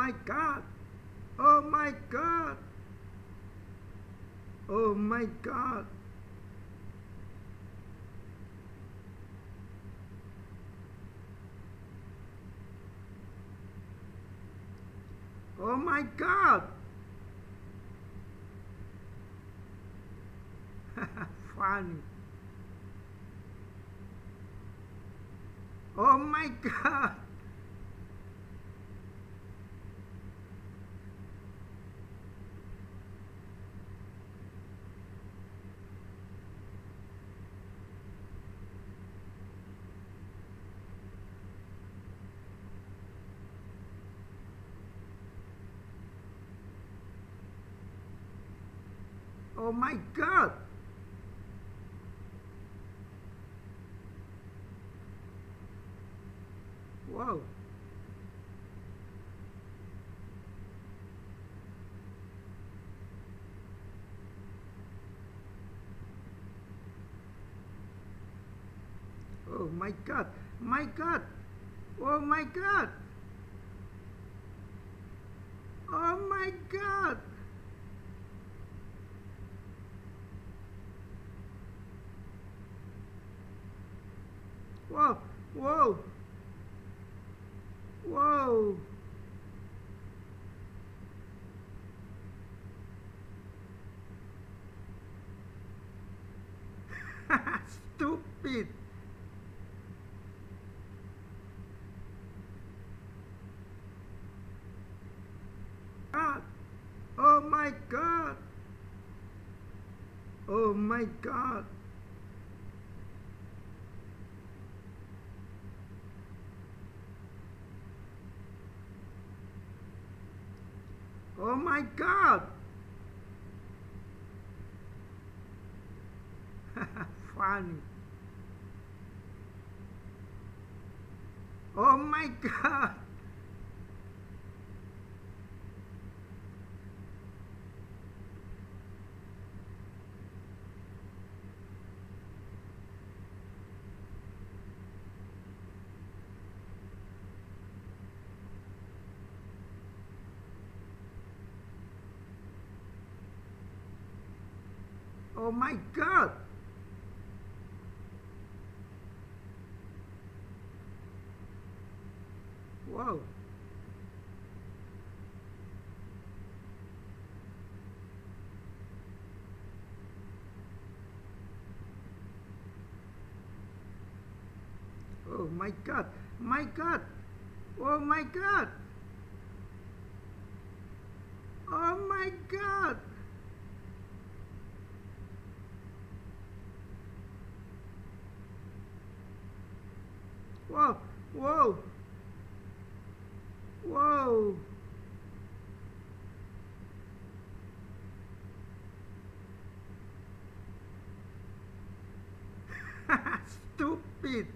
my God! Oh my God! Oh my God! Oh my God! Funny. Oh my God! Oh my God! Whoa! Oh my God! My God! Oh my God! Oh my God! Whoa! Whoa! Whoa! Stupid! God! Oh my God! Oh my God! Oh my God! Funny. Oh my God! Oh my God! Whoa! Oh my God! My God! Oh my God! Oh my God! Whoa! Whoa! Whoa! Stupid!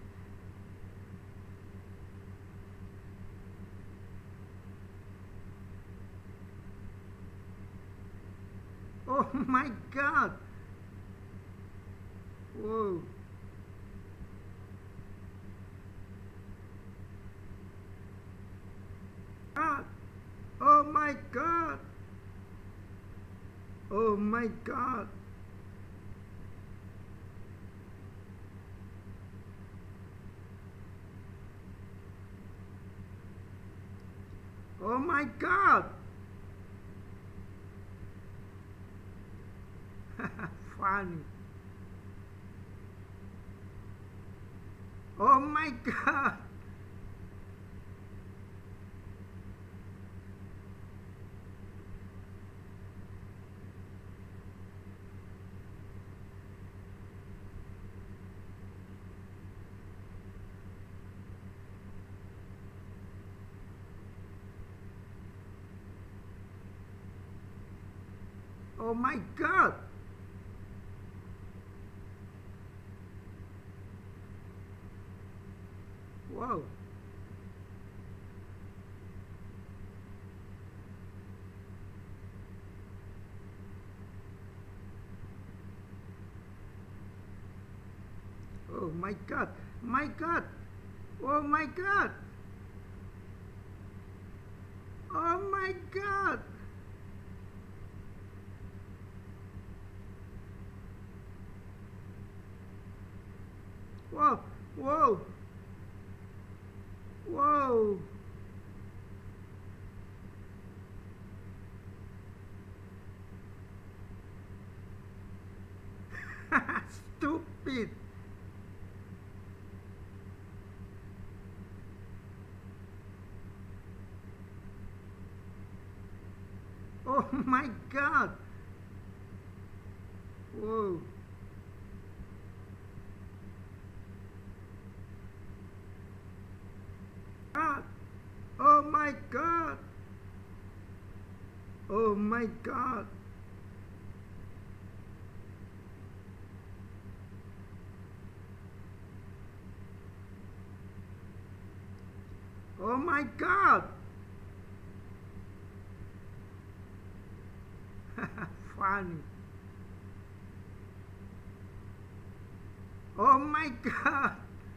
Oh my God! Whoa! God! Oh my God! Oh my God! Oh my God! Funny. Oh my God! Oh my God! Whoa! Oh my God! My God! Oh my God! Oh my God! Whoa! Whoa! Whoa! Stupid! Oh my God! Whoa! God! Oh my God! Oh my God! Oh my God! Funny. Oh my God!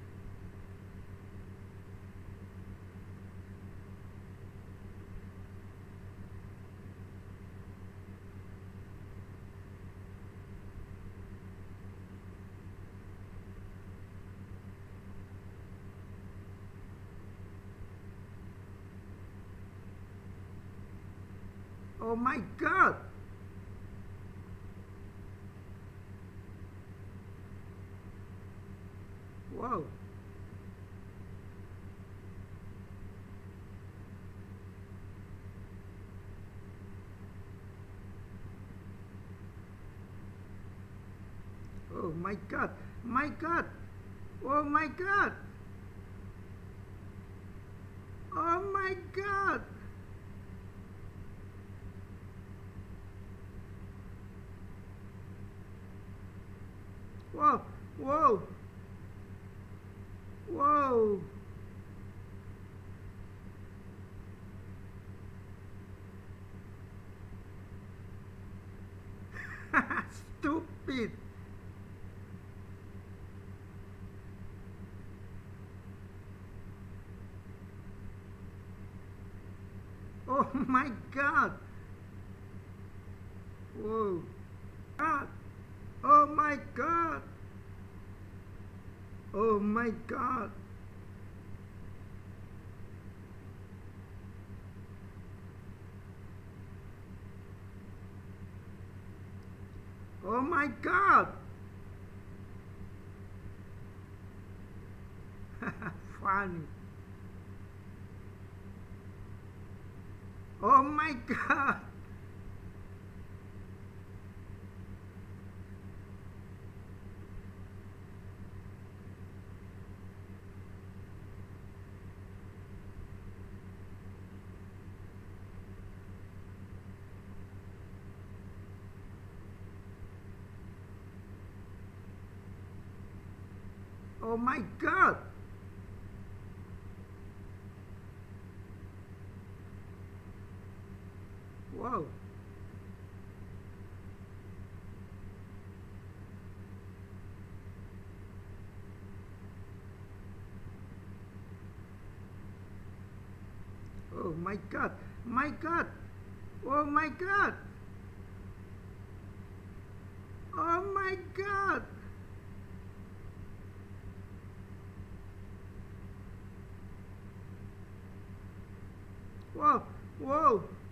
Oh my God! Whoa! Oh my God! My God! Oh my God! Oh my God! Whoa! Whoa! Whoa! Stupid! Oh my God! Whoa! God! Oh my God! Oh my God! Oh my God! Funny. Oh my God! Oh my God! Whoa! Oh my God! My God! Oh my God! Oh my God! Whoa! Whoa!